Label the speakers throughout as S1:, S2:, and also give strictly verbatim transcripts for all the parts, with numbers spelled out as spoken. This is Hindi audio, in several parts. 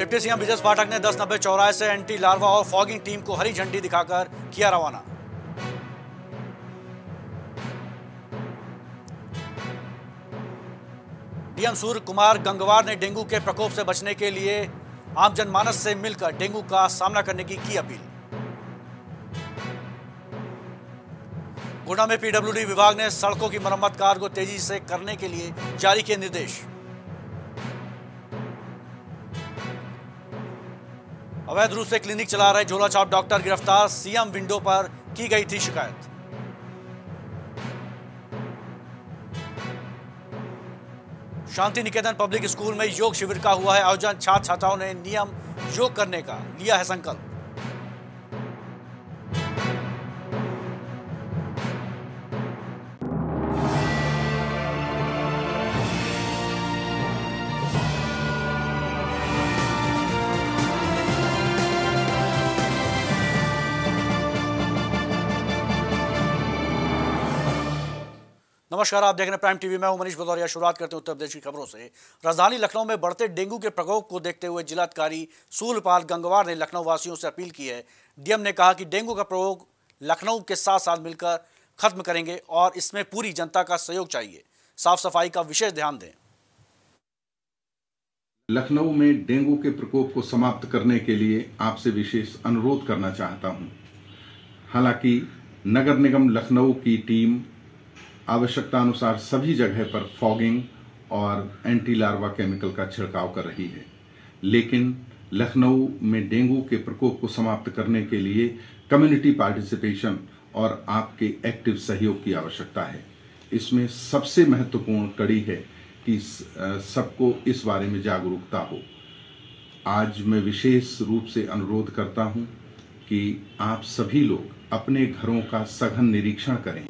S1: डिप्टी सीएम ब्रिजेश पाठक ने दस नब्बे चौराहे से एंटी लार्वा और फॉगिंग टीम को हरी झंडी दिखाकर किया रवाना। डीएम सूर्य कुमार गंगवार ने डेंगू के प्रकोप से बचने के लिए आम जनमानस से मिलकर डेंगू का सामना करने की की अपील। गुना में पीडब्ल्यूडी विभाग ने सड़कों की मरम्मत कार्य को तेजी से करने के लिए जारी किए निर्देश। अवैध रूप से क्लिनिक चला रहे झोला छाप डॉक्टर गिरफ्तार, सीएम विंडो पर की गई थी शिकायत। शांति निकेतन पब्लिक स्कूल में योग शिविर का हुआ है आयोजन, छात्र छात्राओं ने नियम योग करने का लिया है संकल्प। नमस्कार, आप देख रहे हैं प्राइम टीवी में हूं मनीष भदौरिया। शुरुआत करते हैं उत्तर प्रदेश की खबरों से। राजधानी लखनऊ में बढ़ते डेंगू के प्रकोप को देखते हुए जिलाधिकारी सूर्यपाल गंगवार ने लखनऊ वासियों से अपील की है। डीएम ने कहा कि डेंगू का प्रकोप लखनऊ के साथ साथ मिलकर खत्म करेंगे और इसमें पूरी जनता का सहयोग चाहिए। साफ सफाई का विशेष ध्यान दें।
S2: लखनऊ में डेंगू के प्रकोप को समाप्त करने के लिए आपसे विशेष अनुरोध करना चाहता हूं। हालांकि नगर निगम लखनऊ की टीम आवश्यकता अनुसार सभी जगह पर फॉगिंग और एंटी लार्वा केमिकल का छिड़काव कर रही है, लेकिन लखनऊ में डेंगू के प्रकोप को समाप्त करने के लिए कम्युनिटी पार्टिसिपेशन और आपके एक्टिव सहयोग की आवश्यकता है। इसमें सबसे महत्वपूर्ण कड़ी है कि सबको इस बारे में जागरूकता हो। आज मैं विशेष रूप से अनुरोध करता हूं कि आप सभी लोग अपने घरों का सघन निरीक्षण करें।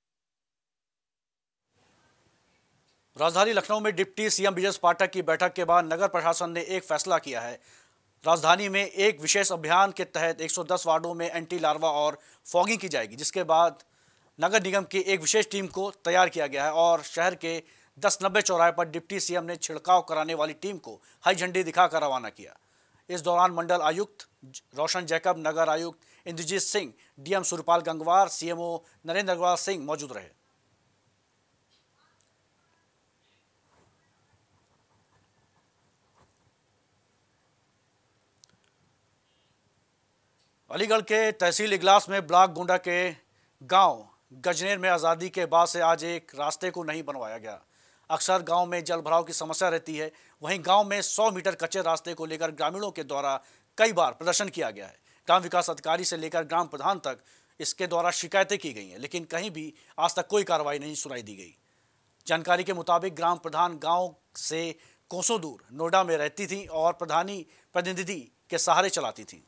S1: राजधानी लखनऊ में डिप्टी सीएम ब्रिजेश पाठक की बैठक के बाद नगर प्रशासन ने एक फैसला किया है। राजधानी में एक विशेष अभियान के तहत एक सौ दस वार्डों में एंटी लार्वा और फॉगिंग की जाएगी, जिसके बाद नगर निगम की एक विशेष टीम को तैयार किया गया है और शहर के दस नब्बे चौराहे पर डिप्टी सीएम ने छिड़काव कराने वाली टीम को हरी झंडी दिखाकर रवाना किया। इस दौरान मंडल आयुक्त रोशन जैकब, नगर आयुक्त इंद्रजीत सिंह, डीएम सूर्यपाल गंगवार, सीएमओ नरेंद्र अग्रवाल सिंह मौजूद रहे। अलीगढ़ के तहसील इगलास में ब्लॉक गोंडा के गांव गजनेर में आज़ादी के बाद से आज एक रास्ते को नहीं बनवाया गया। अक्सर गांव में जल भराव की समस्या रहती है। वहीं गांव में सौ मीटर कच्चे रास्ते को लेकर ग्रामीणों के द्वारा कई बार प्रदर्शन किया गया है। ग्राम विकास अधिकारी से लेकर ग्राम प्रधान तक इसके द्वारा शिकायतें की गई हैं, लेकिन कहीं भी आज तक कोई कार्रवाई नहीं सुनाई दी गई। जानकारी के मुताबिक ग्राम प्रधान गाँव से कोसों दूर नोएडा में रहती थी और प्रधानी प्रतिनिधि के सहारे चलाती थी।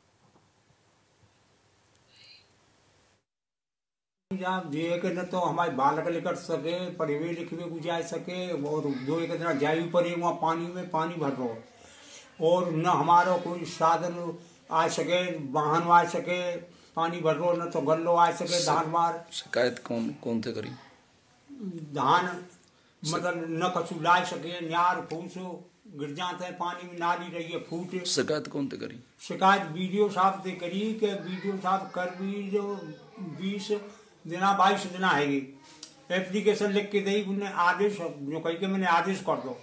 S3: एक न तो हमारे बालक लेकर सके, पढ़े लिखे को जा सके, और जो एक दिन जायु पर वहाँ पानी में पानी भर रहो और न हमारा कोई साधन आ सके, वाहन आ सके, पानी भर रो न तो गल्लो आ सके। धान मार
S4: शिकायत कौन कौन थे करी?
S3: धान मतलब न कछु ला सके, न्यार फूस गिर जाते हैं पानी में, नाली रही है फूट।
S4: शिकायत कौन थे करी?
S3: शिकायत वीडियो साहब से करी के वीडियो साहब कर भी जो बीस दिना बाईस दिना है एप्लीकेशन लिख के दी, उन्हें आदेश जो कही के मैंने आदेश कर दो।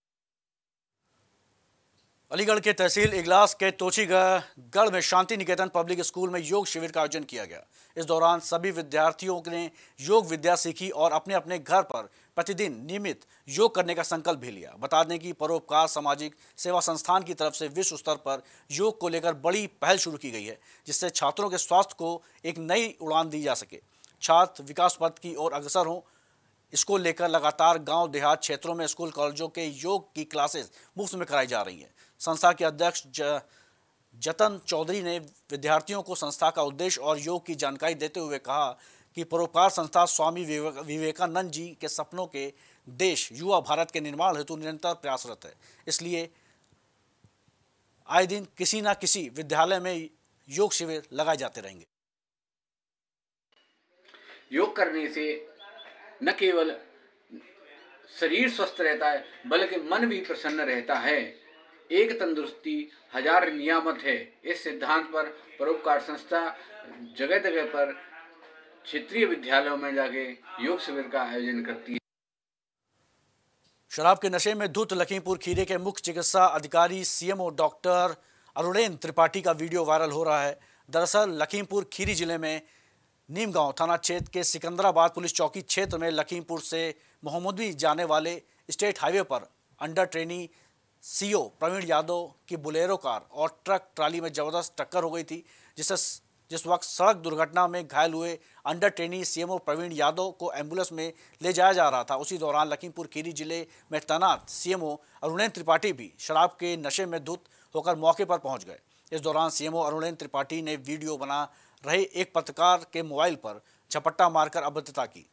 S1: अलीगढ़ के तहसील इगलास के तोशीगढ़ में शांति निकेतन पब्लिक स्कूल में योग शिविर का आयोजन किया गया। इस दौरान सभी विद्यार्थियों ने योग विद्या सीखी और अपने अपने घर पर प्रतिदिन नियमित योग करने का संकल्प भी लिया। बता दें कि परोपकार सामाजिक सेवा संस्थान की तरफ से विश्व स्तर पर योग को लेकर बड़ी पहल शुरू की गई है, जिससे छात्रों के स्वास्थ्य को एक नई उड़ान दी जा सके, छात्र विकास पथ की ओर अग्रसर हों। इसको लेकर लगातार गांव देहात क्षेत्रों में स्कूल कॉलेजों के योग की क्लासेस मुफ्त में कराई जा रही हैं। संस्था के अध्यक्ष ज, जतन चौधरी ने विद्यार्थियों को संस्था का उद्देश्य और योग की जानकारी देते हुए कहा कि परोपकार संस्था स्वामी विवेकानंद जी के सपनों के देश युवा भारत के निर्माण हेतु निरंतर प्रयासरत है। इसलिए आए दिन किसी न किसी विद्यालय में योग शिविर लगाए जाते रहेंगे।
S5: योग करने से न केवल शरीर स्वस्थ रहता है बल्कि मन भी प्रसन्न रहता है एक तंदुरुस्ती हजार नियामत है। इस सिद्धांत पर परोपकार संस्था जगह जगह पर क्षेत्रीय विद्यालयों में जाके योग शिविर का आयोजन करती है।
S1: शराब के नशे में धुत लखीमपुर खीरी के मुख्य चिकित्सा अधिकारी सीएमओ डॉक्टर अरुणेंद्र त्रिपाठी का वीडियो वायरल हो रहा है। दरअसल लखीमपुर खीरी जिले में नीमगांव थाना क्षेत्र के सिकंदराबाद पुलिस चौकी क्षेत्र में लखीमपुर से मोहम्मदी जाने वाले स्टेट हाईवे पर under trainee CO Praveen Yadav की बुलेरो कार और ट्रक ट्राली में जबरदस्त टक्कर हो गई थी, जिससे जिस वक्त सड़क दुर्घटना में घायल हुए under trainee CMO Praveen Yadav को एम्बुलेंस में ले जाया जा रहा था, उसी दौरान लखीमपुर खीरी जिले में तैनात सीएमओ अरुणेंद्र त्रिपाठी भी शराब के नशे में धुत होकर मौके पर पहुंच गए। इस दौरान सीएमओ अरुणेंद्र त्रिपाठी ने वीडियो बना रहे एक पत्रकार के मोबाइल पर झपट्टा मारकर अभद्रता की।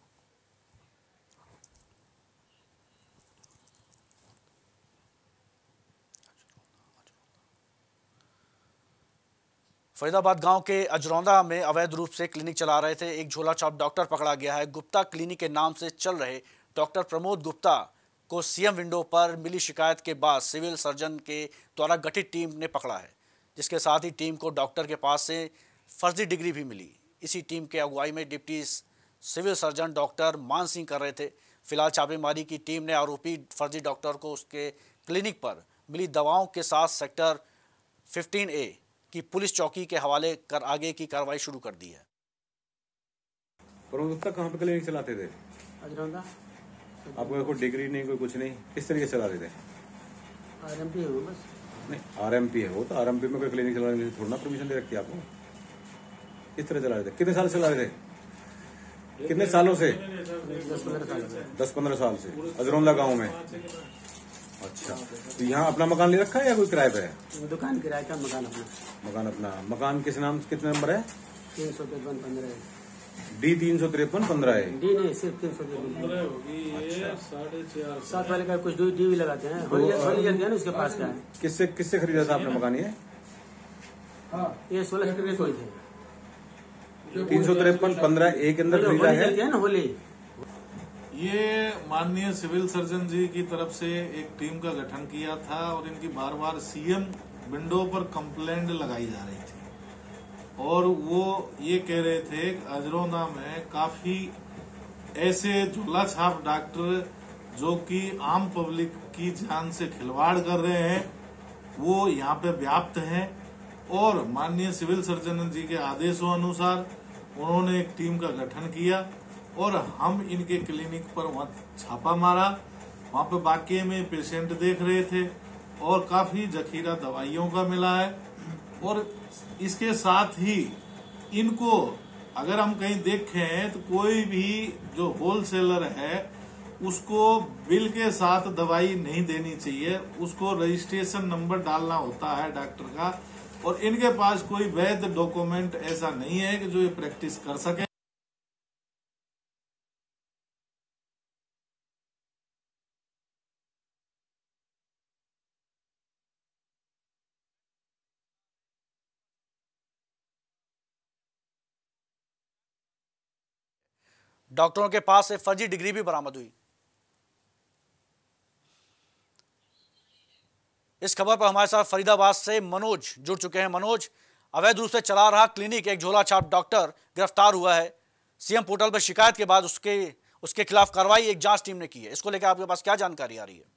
S1: फरीदाबाद गांव के अजरौंदा में अवैध रूप से क्लिनिक चला रहे थे एक झोला छाप डॉक्टर पकड़ा गया है। गुप्ता क्लिनिक के नाम से चल रहे डॉक्टर प्रमोद गुप्ता को सीएम विंडो पर मिली शिकायत के बाद सिविल सर्जन के द्वारा गठित टीम ने पकड़ा है, जिसके साथ ही टीम को डॉक्टर के पास से फर्जी डिग्री भी मिली। इसी टीम के अगुवाई में डिप्टी सिविल सर्जन डॉक्टर मान सिंह कर रहे थे। फिलहाल छापेमारी की टीम ने आरोपी फर्जी डॉक्टर को उसके क्लिनिक पर मिली दवाओं के साथ सेक्टर फिफ्टीन ए की पुलिस चौकी के हवाले कर आगे की कार्रवाई शुरू कर दी है।
S6: प्रमोद गुप्ता कहाँ पे क्लिनिक चलाते थे?
S7: अजरौंदा।
S6: आपको कोई डिग्री नहीं, कोई कुछ नहीं, किस तरीके से चलाते थे?
S7: आरएमपी है वो बस।
S6: नहीं, आरएमपी है वो, तो आरएमपी में कोई क्लिनिक चलाने के लिए थोड़ा ना परमिशन दे रखी है आपको। किस तरह चला रहे थे? कितने साल से चला रहे थे? कितने सालों से?
S7: दस पंद्रह साल से।
S6: दस पंद्रह साल से अजरौंदा गाँव में। अच्छा, तो यहाँ अपना मकान ले रखा है या कोई किराए पे है?
S7: दुकान किराए का, मकान अपना।
S6: मकान अपना। मकान किस नाम, कितने नंबर है?
S7: तीन सौ तिरपन पंद्रह।
S6: डी तीन सौ तिरपन पंद्रह है।
S7: डी नहीं, सिर्फ तीन सौ तिरपन। सात वाले का कुछ डी भी लगाते हैं। होली जल गया ना उसके पास का है।
S6: किससे किससे खरीदा था आपने मकान? ये
S7: ये सोलह फीट के कोई थे।
S6: तीन सौ तिरपन पंद्रह एक अंदर खरीदा है
S7: ना होली।
S8: ये माननीय सिविल सर्जन जी की तरफ से एक टीम का गठन किया था और इनकी बार बार सीएम विंडो पर कंप्लेंट लगाई जा रही थी और वो ये कह रहे थे कि अजरौंदा में काफी ऐसे झोला छाप डॉक्टर जो कि आम पब्लिक की जान से खिलवाड़ कर रहे हैं वो यहाँ पे व्याप्त हैं और माननीय सिविल सर्जन जी के आदेशों अनुसार उन्होंने एक टीम का गठन किया और हम इनके क्लिनिक पर वहाँ छापा मारा। वहाँ पे वाकई में पेशेंट देख रहे थे और काफी जखीरा दवाइयों का मिला है और इसके साथ ही इनको अगर हम कहीं देखें तो कोई भी जो होलसेलर है उसको बिल के साथ दवाई नहीं देनी चाहिए, उसको रजिस्ट्रेशन नंबर डालना होता है डॉक्टर का और इनके पास कोई वैध डॉक्यूमेंट ऐसा नहीं है कि जो ये प्रैक्टिस कर सके।
S1: डॉक्टरों के पास से फर्जी डिग्री भी बरामद हुई। इस खबर पर हमारे साथ फरीदाबाद से मनोज जुड़ चुके हैं। मनोज, अवैध रूप से चला रहा क्लिनिक एक झोला छाप डॉक्टर गिरफ्तार हुआ है। सीएम पोर्टल पर शिकायत के बाद उसके उसके खिलाफ कार्रवाई एक जांच टीम ने की है। इसको लेकर आपके पास क्या जानकारी आ रही है?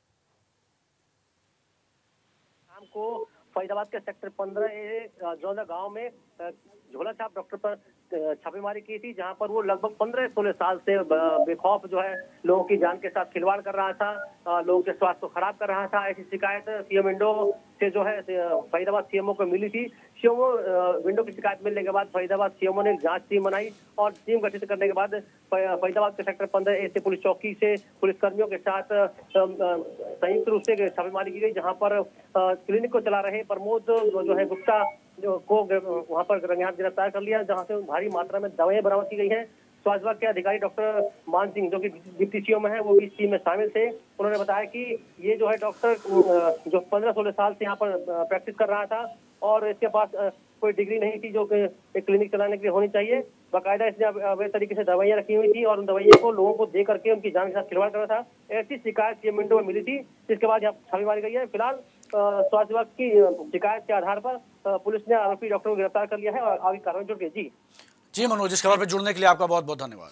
S9: शाम को फरीदाबाद के सेक्टर पंद्रह जौदा गांव में झोला छाप डॉक्टर पर छापेमारी की थी, जहां पर वो लगभग पंद्रह सोलह साल से बेखौफ जो है लोगों की जान के साथ खिलवाड़ कर रहा था, लोगों के स्वास्थ्य को खराब कर रहा था। ऐसी शिकायत सीएम विंडो से जो है फरीदाबाद सीएमओ को मिली थी। सीएमओ विंडो की शिकायत मिलने के बाद फरीदाबाद सीएमओ ने जांच टीम बनाई और टीम गठित करने के बाद फरीदाबाद के सेक्टर पंद्रह ए से पुलिस चौकी से पुलिस कर्मियों के साथ संयुक्त रूप से छापेमारी की गई, जहाँ पर क्लिनिक को चला रहे प्रमोद जो है गुप्ता जो को वहां पर रंगे हाथ गिरफ्तार कर लिया, जहां से भारी मात्रा में दवाएं बरामद की गई हैं। स्वास्थ्य विभाग के अधिकारी डॉक्टर मान सिंह जो कि डिप्टी सीएम है वो भी इस टीम में शामिल थे। उन्होंने बताया कि ये जो है डॉक्टर जो पंद्रह सोलह साल से यहाँ पर प्रैक्टिस कर रहा था और इसके पास कोई डिग्री नहीं थी जो कि एक क्लिनिक चलाने के लिए होनी चाहिए। बाकायदा इसने अवैध तरीके से दवाइयां रखी हुई थी और उन दवाइयों को लोगों को दे करके उनकी जान के साथ खिलवाड़ कर रहा था। ऐसी शिकायत ये मिनटों में मिली थी, जिसके बाद यहाँ छापेमारी गई है। फिलहाल स्वास्थ्य विभाग की शिकायत के आधार पर पुलिस ने आरोपी डॉक्टर को गिरफ्तार कर लिया है और आगे कार्रवाई जुट गई। जी
S1: जी मनोज, इस खबर पर जुड़ने के लिए आपका बहुत बहुत धन्यवाद।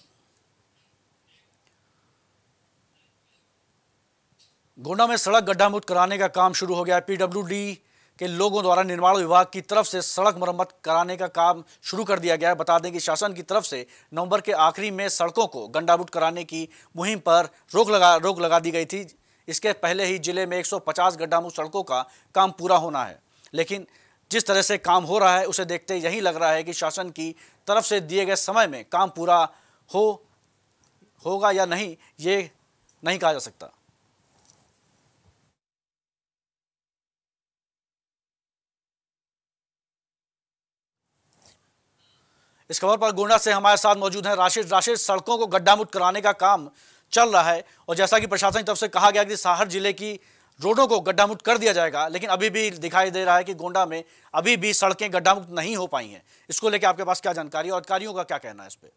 S1: गोंडा में सड़क गड्ढा मुक्त कराने का काम शुरू हो गया है। पीडब्ल्यूडी के लोगों द्वारा निर्माण विभाग की तरफ से सड़क मरम्मत कराने का काम शुरू कर दिया गया है। बता दें कि शासन की तरफ से नवंबर के आखिरी में सड़कों को गड्ढा मुक्त कराने की मुहिम पर रोक लगा रोक लगा दी गई थी। इसके पहले ही जिले में एक सौ पचास गड्ढा मुक्त सड़कों का काम पूरा होना है, लेकिन जिस तरह से काम हो रहा है उसे देखते यही लग रहा है कि शासन की तरफ से दिए गए समय में काम पूरा हो होगा या नहीं, ये नहीं कहा जा सकता। इस खबर पर गोंडा से हमारे साथ मौजूद हैं राशिद। राशिद, सड़कों को गड्ढा मुक्त कराने का काम चल रहा है और जैसा कि प्रशासन की तरफ से कहा गया कि हर जिले की रोडों को गड्ढा मुक्त कर दिया जाएगा, लेकिन अभी भी दिखाई दे रहा है कि गोंडा में अभी भी सड़कें गड्ढा मुक्त नहीं हो पाई हैं। इसको लेकर आपके पास क्या जानकारी और अधिकारियों का क्या कहना है इस पे?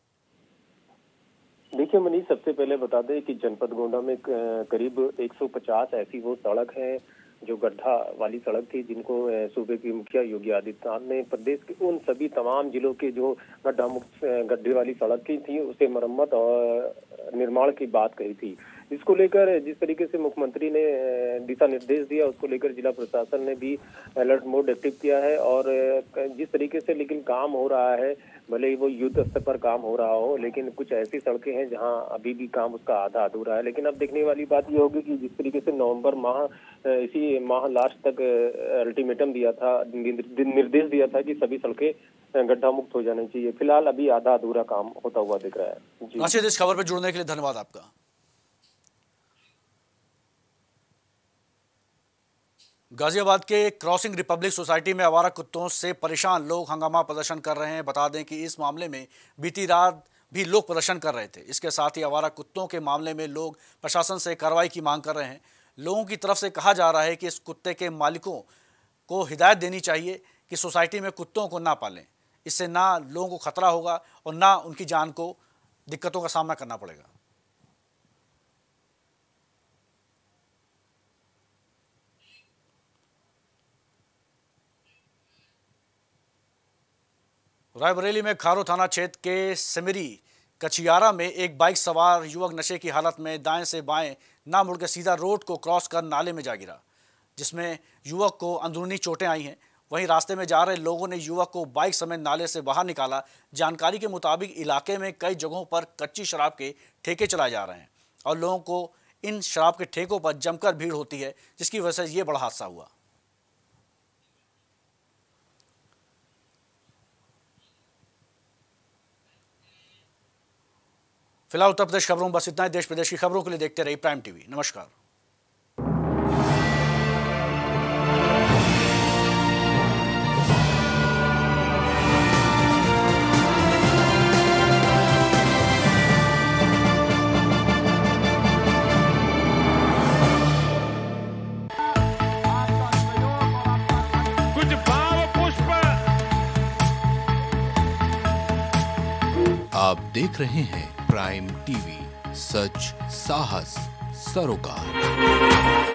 S10: देखिए मनीष, सबसे पहले बता दें कि जनपद गोंडा में करीब एक सौ पचास ऐसी वो सड़क है जो गड्ढा वाली सड़क थी, जिनको सूबे के मुखिया योगी आदित्यनाथ ने प्रदेश के उन सभी तमाम जिलों के जो गड्ढा मुक्त गड्ढे वाली सड़क की थी उसे मरम्मत और निर्माण की बात कही थी। इसको लेकर जिस तरीके से मुख्यमंत्री ने दिशा निर्देश दिया, उसको लेकर जिला प्रशासन ने भी अलर्ट मोड एक्टिव किया है और जिस तरीके से लेकिन काम हो रहा है, भले ही वो युद्ध स्तर पर काम हो रहा हो, लेकिन कुछ ऐसी सड़कें हैं जहां अभी भी काम उसका आधा अधूरा है। लेकिन अब देखने वाली बात ये होगी कि जिस तरीके से नवंबर माह इसी माह लास्ट तक अल्टीमेटम दिया था, निर्देश दिया था कि सभी सड़कें गड्ढा मुक्त हो जानी चाहिए, फिलहाल अभी आधा अधूरा काम होता हुआ दिख रहा है। जी
S1: राशिद, इस खबर पर जुड़ने के लिए धन्यवाद आपका। गाजियाबाद के क्रॉसिंग रिपब्लिक सोसाइटी में आवारा कुत्तों से परेशान लोग हंगामा प्रदर्शन कर रहे हैं। बता दें कि इस मामले में बीती रात भी लोग प्रदर्शन कर रहे थे। इसके साथ ही आवारा कुत्तों के मामले में लोग प्रशासन से कार्रवाई की मांग कर रहे हैं। लोगों की तरफ से कहा जा रहा है कि इस कुत्ते के मालिकों को हिदायत देनी चाहिए कि सोसाइटी में कुत्तों को ना पालें। इससे ना लोगों को खतरा होगा और ना उनकी जान को दिक्कतों का सामना करना पड़ेगा। रायबरेली में खारो थाना क्षेत्र के सिमरी कचियारा में एक बाइक सवार युवक नशे की हालत में दाएं से बाएं ना मुड़कर सीधा रोड को क्रॉस कर नाले में जा गिरा, जिसमें युवक को अंदरूनी चोटें आई हैं। वहीं रास्ते में जा रहे लोगों ने युवक को बाइक समेत नाले से बाहर निकाला। जानकारी के मुताबिक इलाके में कई जगहों पर कच्ची शराब के ठेके चलाए जा रहे हैं और लोगों को इन शराब के ठेकों पर जमकर भीड़ होती है, जिसकी वजह से ये बड़ा हादसा हुआ। फिलहाल उत्तर प्रदेश खबरों में बस इतना ही। देश प्रदेश की खबरों के लिए देखते रहिए प्राइम टीवी। नमस्कार।
S11: कुछ भाव पुष्प।
S12: आप देख रहे हैं प्राइम टीवी, सच साहस सरोकार।